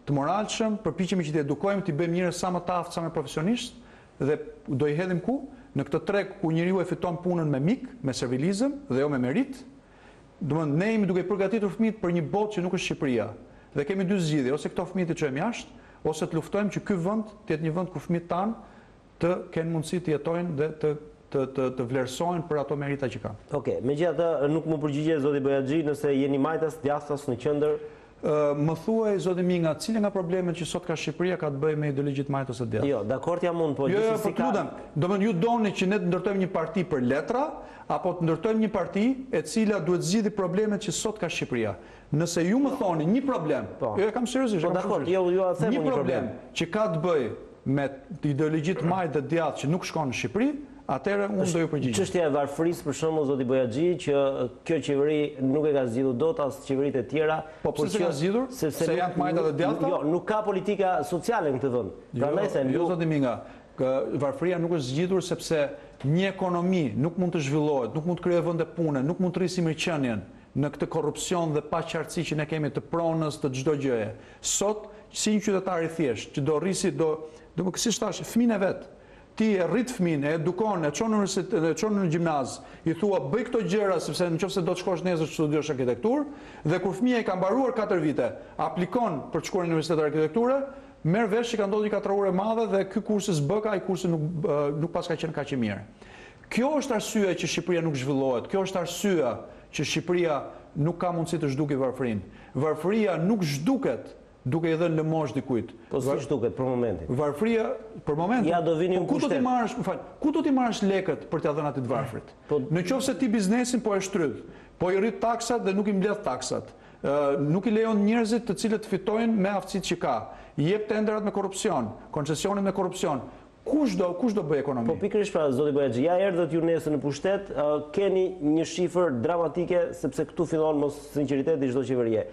të moralshëm, përpiqemi që të edukojmë, të bëjmë njerëz sa më të aftë, sa më profesionisht dhe do i hedhim ku? Në këtë treg ku njeriu e fiton punën me mik, me servilizëm dhe jo me merit. Domethënë ne jemi duke përgatitur fëmijët për një botë që nuk është Shqipëria. Dhe kemi dy zgjidhje, ose këto fëmijë të çojmë jashtë, ose të luftojmë që ky vend të jetë një vend ku fëmijët tanë të kenë mundësi të jetojnë dhe të vlerësojnë për ato merita që kanë. Okej, megjithatë nuk më përgjigje zoti Bojaxhi nëse jeni majtas, djathtas në qendër. Më thuaj zoti Minga, cilë nga problemet që sot ka Shqipëria ka të bëjë me ideologjit majtës së djathtë? Jo, dakord jam unë, po gjithsesi ka. Domethënë ju doni që ne të ndërtojmë një parti për letra apo të ndërtojmë një parti e cila duhet zgjidhë problemet që sot ka Shqipëria. Nëse ju më thoni një problem, jo e kam seriozisht, po dakord, jo a them një problem që ka të bëjë me ideologjit majtë dhe djathtë që nuk shkon në Shqipëri, atëherë unë do ju përgjigj. Çështja e varfërisë për shembull zoti Bojaxhi që kjo qeveri nuk e ka zgjidhur dot as qeveritë e tjera. Po pse ka zgjidhur? Se janë të majta dhe djathta? Jo, nuk ka politika sociale në këtë vend. Prandaj them jo zoti Minga, varfëria nuk është zgjidhur sepse një ekonomi nuk mund të zhvillohet, nuk mund të krijojë vende pune, nuk mund të rrisim mirëqenien në këtë korrupsion dhe paqartësi që ne kemi të pronës të çdo gjëje. Sot, si një qytetar i thjesht që do rrisi si thash, fëmijën e vet. Ti e rrit fëmin, e edukon, e çon në gjimnaz, i thua bëj këto gjëra sepse nëse do të shkosh nesër të studiosh arkitekturë, dhe kur fëmia i ka mbaruar 4 vite, aplikon për të shkuar në Universitetin e Arkitekturës, merr vesh që ka ndodhur një katrorë e madhe dhe ky kursi s'bë, ai kursi nuk pas ka qenë kaq i mirë. Kjo është arsyeja që Shqipëria nuk zhvillohet. Kjo është arsyeja që Shqipëria nuk ka mundësi të zhdukë varfërinë. Varfëria nuk zhduket duke i dhënë lëmosh dikujt. Po si zhduket për momentin? Varfëria për momentin. Ja do vini në pushtet. Ku do t'i marrësh lekët për t'ia dhënë atit varfrit? Në qoftë se ti biznesin po e shtrydh, po i rrit taksat dhe nuk i mbledh taksat. Nuk i lejon njerëzit të cilët fitojnë me aftësitë që ka. I jep tenderat me korrupsion, koncesionet me korrupsion. Kush do bëj ekonomi? Po pikërisht pra zoti Bojaxhi, ja erdhët ju nesër në pushtet, keni një shifër dramatike sepse këtu fillon mos sinqeriteti çdo qeverie.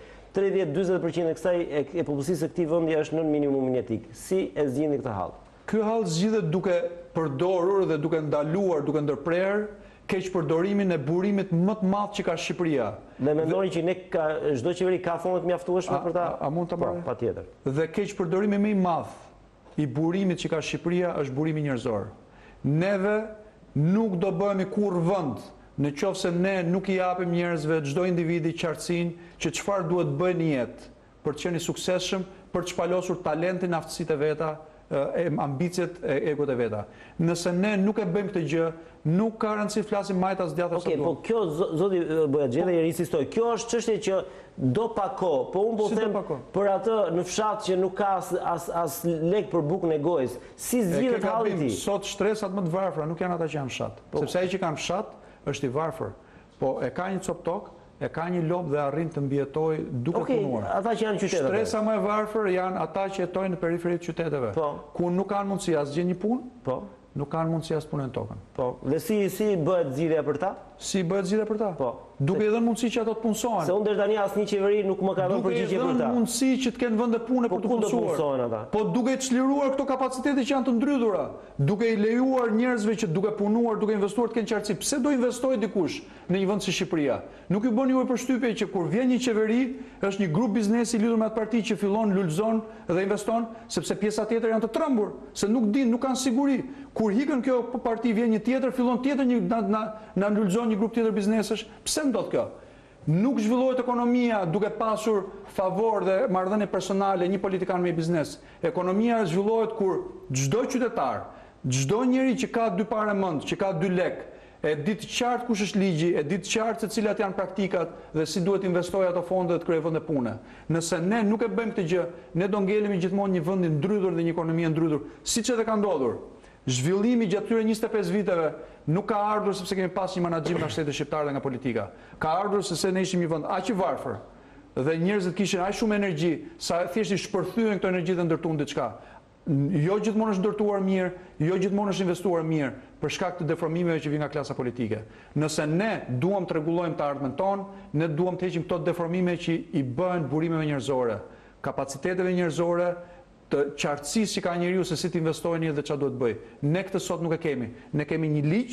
30-40% e kësaj e popullsisë së këtij vendi është nën minimumin jetik. Si e zgjidhni këtë hall? Ky hall zgjidhet duke përdorur dhe duke ndaluar, duke ndërprer keqpërdorimin e burimit më të madh që ka Shqipëria. Dhe mendoni që çdo qeveri ka fondet mjaftueshme për ta? A mund ta marrë? Patjetër. Dhe keqpërdorimi më i madh i burimit që ka Shqipëria është burimi njerëzor. Neve nuk do bëhemi kurrë vend në qoftë se ne nuk i japim njerëzve, çdo individi qartësinë që çfarë duhet bëjë në jetë për të qenë i suksesshëm, për të shpalosur talentin, aftësitë e veta, ambicjet e egot e veta. Nëse ne nuk e bëjmë këtë gjë, nuk ka rëndësi flasim majtas djathtas së duam. Po kjo zoti Bojaxhi dhe insistoj, kjo është çështje që do pa kohë, po unë po them për atë në fshat që nuk ka as lek për bukën e gojës. Si zgjidhet halli ti? Sot shtresat më të varfra nuk janë ata që janë fshat, sepse ai që kanë fshat është i varfër, po e ka një cop tokë, e ka një lop dhe arrin të mbijetoj duke punuar. Ata që janë qytetet. Shtresa më e varfër janë ata që jetojnë në periferitë qyteteve, ku nuk kanë mundësi as gjë një punë, nuk kanë mundësi as punën tokën. Po. Dhe si bëhet zgjidhja për ta? Si bëhet zgjidhja për ta? Po. Duke i dhënë mundësi që ato të punësohen. Se unë deri tani asnjë qeveri nuk më ka dhënë përgjigje për ta. Duke i dhënë mundësi që të kenë vende pune për të punësuar. Po duke i çliruar këto kapacitete që janë të ndrydhura, duke i lejuar njerëzve që duke punuar, duke investuar të kenë qartësi. Pse do investojë dikush në një vend si Shqipëria? Nuk ju bën juaj përshtypje që kur vjen një qeveri, është një grup biznesi lidhur me atë parti që fillon lulëzon dhe investon, sepse pjesa tjetër janë të trembur, se nuk dinë, nuk kanë siguri. Kur hikën kjo parti vjen një tjetër, fillon tjetër na lulëzon një grup tjetër biznesesh. Pse ndodh kjo? Nuk zhvillohet ekonomia duke pasur favor dhe marrëdhënie personale një politikan me biznes. Ekonomia zhvillohet kur çdo qytetar, çdo njeri që ka 2 parë mend, që ka 2 lek, e di të qartë kush është ligji, e di të qartë se cilat janë praktikat dhe si duhet investojë ato fonde të krijojë vende pune. Nëse ne nuk e bëjmë këtë gjë, ne do ngelemi gjithmonë një vend i ndrydhur dhe një ekonomi e ndrydhur, siç edhe ka ndodhur. Zhvillimi gjatë këtyre 25 viteve nuk ka ardhur sepse kemi pas një menaxhim nga shteti shqiptar dhe nga politika. Ka ardhur sepse ne ishim një vend aq i varfër dhe njerëzit kishin aq shumë energji sa thjesht i shpërthyen këto energji dhe ndërtuan diçka. Jo gjithmonë është ndërtuar mirë, jo gjithmonë është investuar mirë për shkak të deformimeve që vijnë nga klasa politike. Nëse ne duam të rregullojmë të ardhmen tonë, ne duam të heqim këto deformime që i bëhen burimeve njerëzore, kapaciteteve njerëzore, të qartësisë që ka njeriu se si të investojë një dhe çfarë duhet bëj. Ne këtë sot nuk e kemi. Ne kemi një ligj,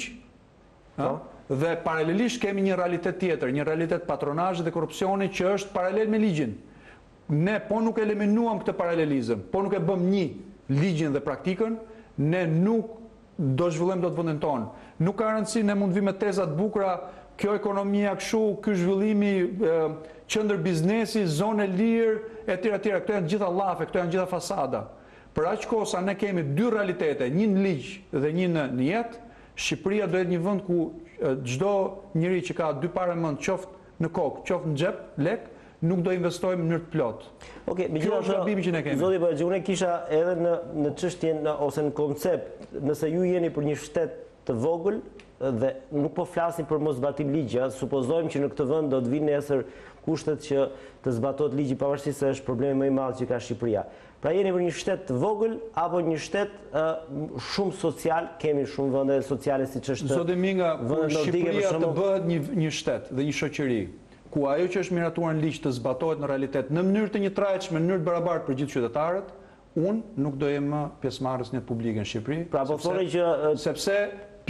dhe paralelisht kemi një realitet tjetër, një realitet patronazhi dhe korrupsioni që është paralel me ligjin. ne po nuk eliminuam këtë paralelizëm, po nuk e bëm një ligjin dhe praktikën, ne nuk do zhvillojmë dot vendin tonë. Nuk ka rëndësi, ne mund vim me teza të bukura, kjo ekonomia kështu, ky zhvillimi, qendër biznesi, zonë lirë, etj. Këto janë gjitha llafe, këto janë gjitha fasada. Për aq kohë sa ne kemi dy realitete, një në ligj dhe një në jetë, Shqipëria do jetë një vend ku çdo njeri që ka dy parë mend, qoftë në kokë, qoftë në xhep, lek, nuk do investojmë në mënyrë të plotë. Okej, megjithatë, zoti Bojaxhi, unë kisha edhe në çështjen ose në koncept, nëse ju jeni për një shtet të vogël dhe nuk po flasim për moszbatim ligji, supozojmë që në këtë vend do të vinë nesër kushtet që të zbatohet ligji pavarësisht se është problemi më i madh që ka Shqipëria. Pra jeni për një shtet të vogël apo një shtet shumë social, kemi shumë vende sociale siç është. Zoti Minga, kur Shqipëria të bëhet një shtet dhe një shoqëri, ku ajo që është miratuar në ligj të zbatohet në realitet në mënyrë të njëtrajtshme, në mënyrë të barabartë për gjithë qytetarët, unë nuk do jem më pjesëmarrës në publike në Shqipëri. Pra po thoni që sepse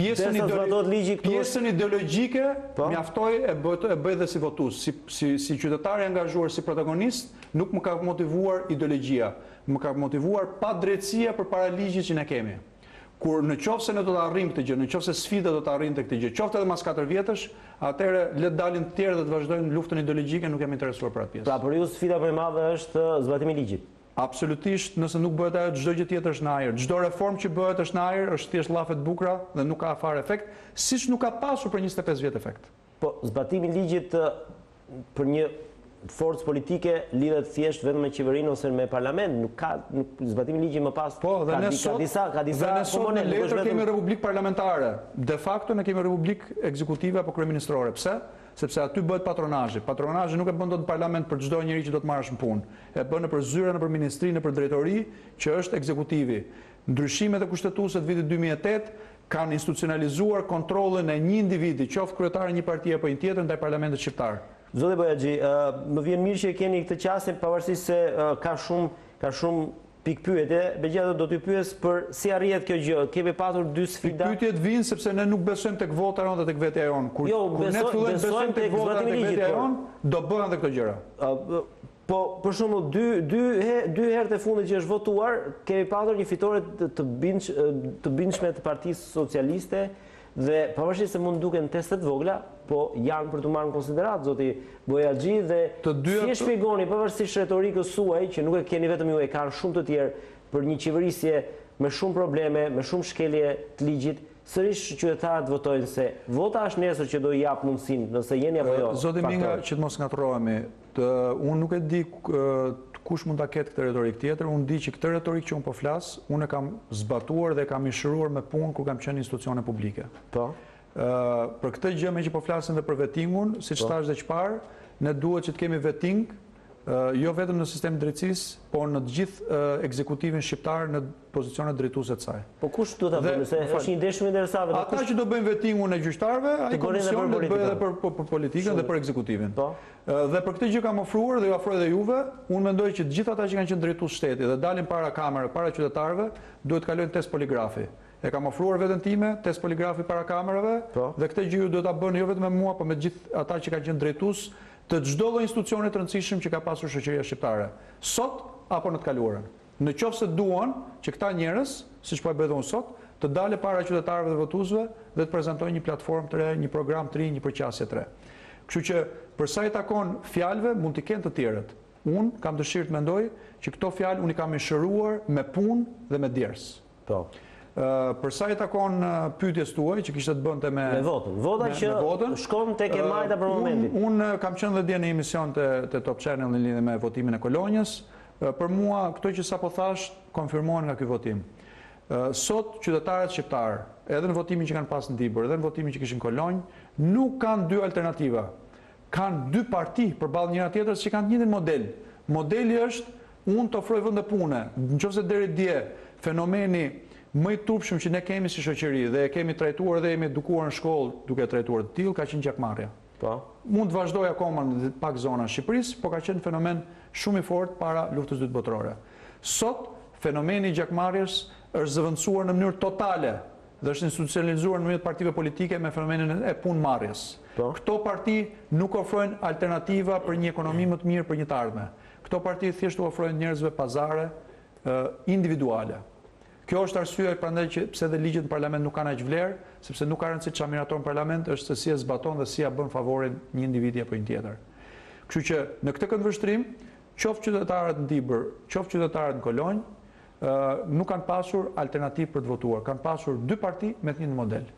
pjesën ideologjike mjaftoi e bëj dhe si votues, si qytetar i angazhuar, si protagonist, nuk më ka motivuar ideologjia, më ka motivuar padrejtësia përpara ligjit që ne kemi. Kur në qoftë se ne do të arrijmë këtë gjë, në qoftë se sfida do të arrijnë këtë gjë, qoftë edhe mas 4 vjetësh, atëherë le të dalin të tjerë dhe të vazhdojnë luftën ideologjike, nuk jam interesuar për atë pjesë. Pra për ju sfida më e madhe është zbatimi i ligjit. Absolutisht, nëse nuk bëhet ajo, çdo gjë tjetër është në ajër. Çdo reformë që bëhet është në ajër, është thjesht llafe të bukura dhe nuk ka fare efekt, siç nuk ka pasur për 25 vjet efekt. Po, zbatimi i ligjit për një forcë politike lidhet thjesht vetëm me qeverinë ose me parlament, nuk ka zbatimi i ligjit më pas. Po, dhe ne sot në letër kemi republikë parlamentare. De facto ne kemi republikë ekzekutive apo kryeministrore. Pse? Sepse aty bëhet patronazhi. Patronazhi nuk e bën dot parlament për çdo njeri që do të marrësh në punë. E bën nëpër zyra, nëpër ministri, nëpër drejtori, që është ekzekutivi. Ndryshimet e kushtetuesve të vitit 2008 kanë institucionalizuar kontrollin e një individi, qoftë kryetari i një partie apo një tjetër ndaj parlamentit shqiptar. Zoti Bojaxhi, më vjen mirë që keni këtë qasje, pavarësisht se ka shumë pikpyetje, megjithatë do t'ju pyes për si arrihet kjo gjë. Kemi pasur dy sfida. Pikpyetjet vinë sepse ne nuk besojmë tek vota jonë dhe tek vetja jonë. Kur ne fillojmë besojmë tek vota dhe tek vetja jonë, do bëhen edhe këto gjëra. Po, për shembull, dy herët e fundit që është votuar, kemi pasur një fitore të bindshme të Partisë Socialiste dhe pavarësisht se mund duken teste të vogla, po janë për të marrë në konsiderat, zoti Bojaxhi, dhe si e shpjegoni pavarësisht retorikës suaj, që nuk e keni vetëm ju, e kanë shumë të tjerë, për një qeverisje me shumë probleme, me shumë shkelje të ligjit, sërish qytetarët votojnë se vota është nesër që do i jap mundësinë, nëse jeni apo jo. Zoti Minga, që të mos ngatrohemi, unë nuk e di kush mund ta ketë këtë retorik tjetër, unë di që këtë retorik që unë po flas, unë e kam zbatuar dhe kam i shëruar me punë kur kam qenë në institucione publike. Po. Për këtë gjë me që po flasim dhe për vettingun, siç thash dhe çfarë, ne duhet që të kemi vetting, jo vetëm në sistemin drejtësisë, por në të gjithë ekzekutivin shqiptar në pozicionet drejtuese të saj. Po kush do ta bëjë, se është një ide shumë interesante. Ata që do bëjnë vettingun e gjyqtarëve, ai komisioni do bëjë edhe për politikën dhe për ekzekutivin. Po. Dhe për këtë gjë kam ofruar dhe ju ofroj edhe juve, unë mendoj që të gjithë ata që kanë qenë drejtues shteti dhe dalin para kamerave, para qytetarëve, duhet të kalojnë test poligrafi. E kam ofruar veten time, test poligrafi para kamerave, dhe këtë gjë ju do ta bëni jo vetëm me mua, por me gjithë ata që kanë qenë drejtues të çdo lloj institucioni të rëndësishëm që ka pasur shoqëria shqiptare, sot apo në të kaluarën. Në qoftë se duan që këta njerëz, siç po e bëjnë sot, të dalë para qytetarëve dhe votuesve dhe të prezantojnë një platformë të re, një program të ri, një përqasje të re. Kështu që për sa i takon fjalëve, mund t'i kenë të tjerët. Unë kam dëshirë të mendoj që këto fjalë unë i kam shëruar me punë dhe me djers. Po. Për sa i takon pyetjes tuaj që kishte të bënte me votën. Vota që shkon tek e marrëta për momentin. Unë kam qenë dhe dje në emision të Top Channel në lidhje me votimin e kolonjës. Për mua këto që sapo thash konfirmohen nga ky votim. Sot qytetarët shqiptar, edhe në votimin që kanë pas në Dibër, edhe në votimin që kishin kolonjë, nuk kanë dy alternativa. Kanë dy parti përballë njëra tjetrës që kanë të njëjtin model. Modeli është unë të ofroj vende pune. Nëse deri dje fenomeni më i turpshëm që ne kemi si shoqëri dhe e kemi trajtuar dhe jemi edukuar në shkollë duke trajtuar të tillë, ka qenë gjakmarrja. Po. Mund të vazhdoj akoma në pak zona të Shqipërisë, por ka qenë fenomen shumë i fortë para luftës së dytë botërore. Sot fenomeni i gjakmarrjes është zëvendësuar në mënyrë totale dhe është institucionalizuar në mënyrë partive politike me fenomenin e punëmarrjes. Këto parti nuk ofrojnë alternativa për një ekonomi më të mirë për një të ardhme. këto parti thjesht u ofrojnë njerëzve pazare individuale. Kjo është arsye prandaj që pse dhe ligjet në parlament nuk kanë aq vlerë, sepse nuk ka rëndësi çfarë miraton parlament, është se si e zbaton dhe si ja bën favorin një individi apo një tjetër. Kështu që në këtë këndvështrim, qoftë qytetarët në Dibër, qoftë qytetarët në Kolonjë, nuk kanë pasur alternativë për të votuar, kanë pasur dy parti me të njëjtin model.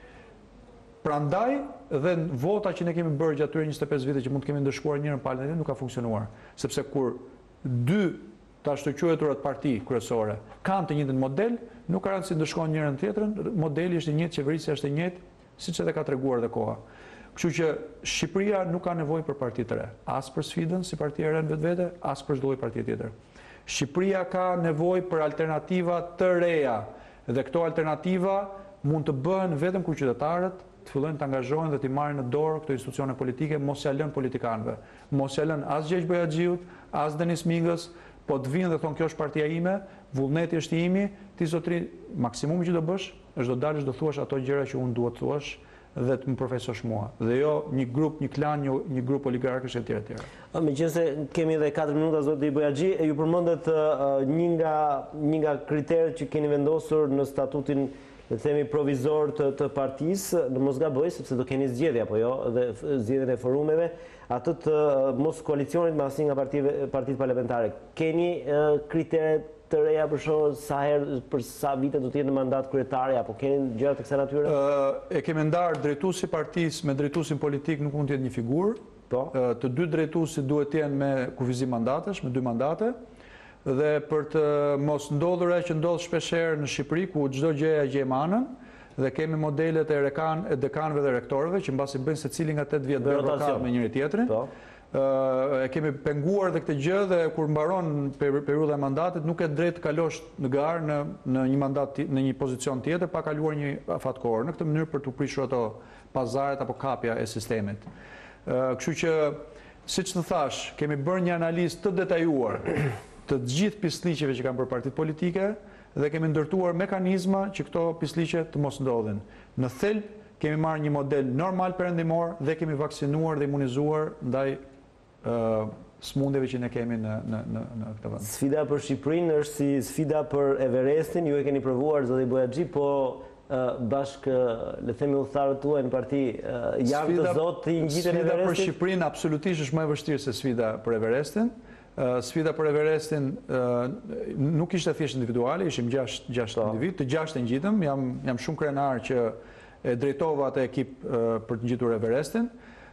Prandaj dhe vota që ne kemi bërë gjatë këtyre 25 vite që mund të kemi ndëshkuar njërin palën e tjetër nuk ka funksionuar, sepse kur dy të ashtuqueturat parti kryesore kanë të njëjtin model, nuk ka rëndësi ndëshkojnë njërin tjetrën, modeli është i njëjtë, qeverisja është e njëjtë, siç edhe ka treguar dhe koha. Kështu që Shqipëria nuk ka nevojë për parti të re, as për sfidën si parti e re vetvete, as për çdo lloj parti tjetër. Shqipëria ka nevojë për alternativa të reja dhe këto alternativa mund të bëhen vetëm kur qytetarët të fillojnë të angazhohen dhe të marrin në dorë këto institucione politike, mos ja lënë politikanëve, mos ja lënë as Gjergj Bojaxhiut, as Denis Mingës, po të vinë dhe thonë kjo është partia ime, vullneti është i imi, ti zotri, maksimumi që do bësh, është do dalësh do thuash ato gjëra që unë duhet thuash dhe të më profesosh mua. Dhe jo një grup, një klan, një grup oligarkësh e tjera tjera. Meqense kemi edhe 4 minuta zoti Bojaxhi, ju përmendet një nga kriteret që keni vendosur në statutin le të themi provizor të partisë, në mos gaboj sepse do keni zgjedhje apo jo, dhe zgjedhjen e forumeve, atë të mos koalicionit me asnjë nga partitë parlamentare. Keni kritere të reja për sa vite do të jetë në mandat kryetari apo keni gjëra të kësaj natyre? E kemi ndarë drejtuesi partisë me drejtuesin politik nuk mund të jetë një figurë. Po. Të dy drejtuesit duhet të jenë me kufizim mandatesh, me 2 mandate. Dhe për të mos ndodhur ajo që ndodh shpeshherë në Shqipëri ku çdo gjë ja gjem anën dhe kemi modelet e dekanëve dhe rektorëve që mbasi bëjnë secili nga 8 vjet rotat me njëri tjetrin. Po. E kemi penguar dhe këtë gjë dhe kur mbaron periudha e mandatit nuk e drejt të kalosh në garë në një mandat në një pozicion tjetër pa kaluar një fatkohor në këtë mënyrë për të prishur ato pazaret apo kapja e sistemit. Kështu që siç të thash, kemi bërë një analizë të detajuar të gjithë pisliqeve që kanë për partitë politike dhe kemi ndërtuar mekanizma që këto pisliqe të mos ndodhin. Në thelb kemi marrë një model normal perëndimor dhe kemi vaksinuar dhe imunizuar ndaj smundjeve që ne kemi në këtë vend. Sfida për Shqipërinë është si sfida për Everestin, ju e keni provuar zoti Bojaxhi, po bashkë le themi udhëtarët tuaj në parti janë të zotë të ngjiten Everestin? Sfida për Shqipërinë absolutisht është më e vështirë se sfida për Everestin. Sfida për Everestin nuk ishte thjesht individuale, ishim 6 individ, të 6 e ngjitëm, jam shumë krenar që e drejtova atë ekip për të ngjitur Everestin,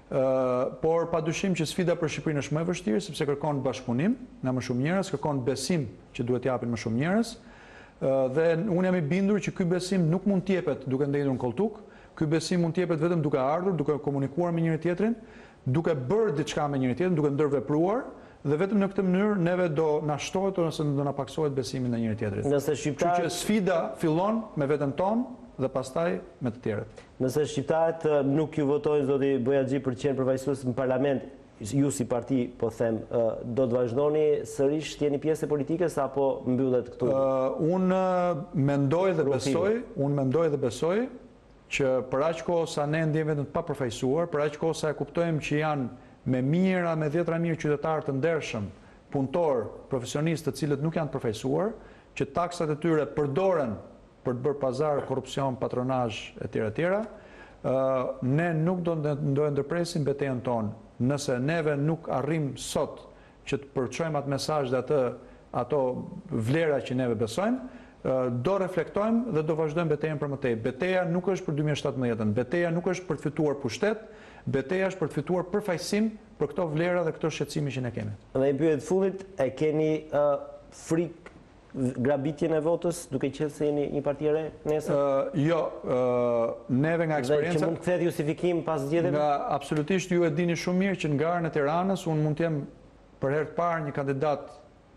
por padyshim që sfida për Shqipërinë është më e vështirë sepse kërkon bashkëpunim nga më shumë njerëz, kërkon besim që duhet japin më shumë njerëz, dhe unë jam i bindur që ky besim nuk mund të jepet duke ndendur në koltuk, ky besim mund të jepet vetëm duke ardhur, duke komunikuar me njëri tjetrin, duke bërë diçka me njëri tjetrin, duke ndërvepruar. Dhe vetëm në këtë mënyrë neve do na shtohet ose do na paksohet besimi ndaj njëri tjetrit. Kështu që sfida fillon me veten tonë dhe pastaj me të tjerët. Nëse shqiptarët nuk ju votojnë zoti Bojaxhi për të qenë përfaqësues në parlament, ju si parti po them, do të vazhdoni sërish të jeni pjesë e politikës apo mbyllet këtu? Unë mendoj dhe besoj që për aq kohë sa ne ndjejmë veten të papërfaqësuar, për aq kohë sa e kuptojmë që janë me mijëra, me 10 mijë qytetarë të ndershëm, punëtor, profesionistë të cilët nuk janë të përfaqësuar, që taksat e tyre përdoren për të bërë pazar, korrupsion, patronazh etj. Ne nuk do të ndërpresim betejën tonë. Nëse neve nuk arrim sot që të përçojmë atë mesazh dhe ato vlera që neve besojmë, do reflektojmë dhe do vazhdojmë betejën për mëtej. Beteja nuk është për 2017, beteja nuk është për të fituar pushtet, beteja është për të fituar përfaqësim për këto vlera dhe këto shqetësime që ne kemi. Dhe i pyet fundit, e keni frikë grabitjen e votës duke qenë se jeni një parti e re nesër? Jo, neve nga eksperienca... Dhe që mund të kthehet justifikim pas zgjedhjeve? Absolutisht, ju e dini shumë mirë që në garën e Tiranës unë mund të jem për herë të parë një kandidat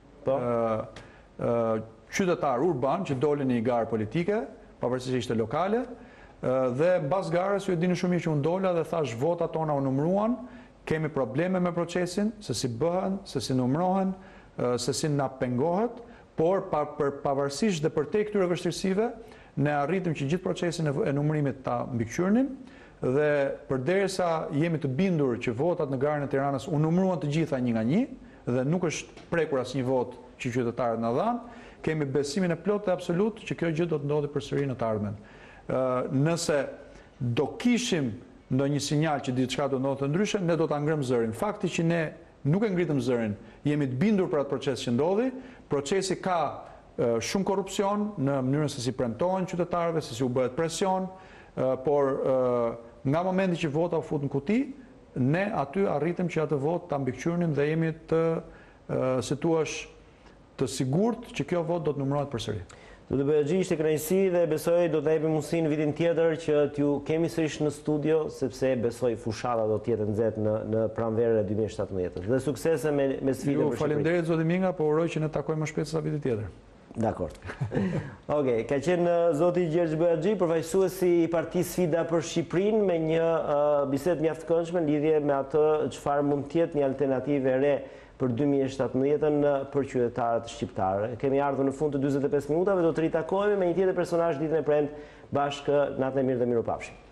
qytetar urban që doli në një garë politike, pavarësisht se ishte lokale, dhe mbas garës ju e dini shumë mirë që unë dola dhe thash votat tona u numruan, kemi probleme me procesin, se si bëhen, se si numrohen, se si na pengohet, por pavarësisht dhe përtej këtyre vështirësive, ne arritëm që gjithë procesin e numërimit ta mbikëqyrnim dhe përderisa jemi të bindur që votat në garën e Tiranës u numruan të gjitha një nga një, dhe nuk është prekur asnjë votë që qytetarët na dhanë, kemi besimin e plotë dhe absolut që kjo gjë do të ndodhi përsëri në të ardhmen. Nëse do kishim ndonjë sinjal që diçka do ndodhte ndryshe, ne do ta ngrëm zërin. Fakti që ne nuk e ngritëm zërin, jemi të bindur për atë proces që ndodhi, procesi ka shumë korrupsion në mënyrën se si premtohen qytetarëve, se si u bëhet presion, por nga momenti që vota u fut në kuti, ne aty arritëm që atë votë ta mbikëqyrnim dhe jemi të si thua të sigurt që kjo votë do të numërohet përsëri. Zoti Bojaxhi, ishte kënaqësi dhe besoj do të japim mundësinë vitin tjetër që t'ju kemi sërish në studio, sepse besoj fushata do të jetë nxehtë në pranverën e 2017. Dhe suksese me sfidën për Shqipërinë. Faleminderit zoti Minga, po uroj që ne takojmë më shpejt sa viti tjetër. Dakor. Okej, ka qenë zoti Gjergj Bojaxhi, përfaqësuesi i Partisë Sfida për Shqipërinë, me një bisedë mjaft të këndshme në lidhje me atë çfarë mund të jetë një alternativë e re për 2017-ën për qytetarët shqiptarë. Kemi ardhur në fund të 45 minutave, do të ritakohemi me një tjetër personazh ditën e premte bashkë. Natën e mirë dhe mirupafshim.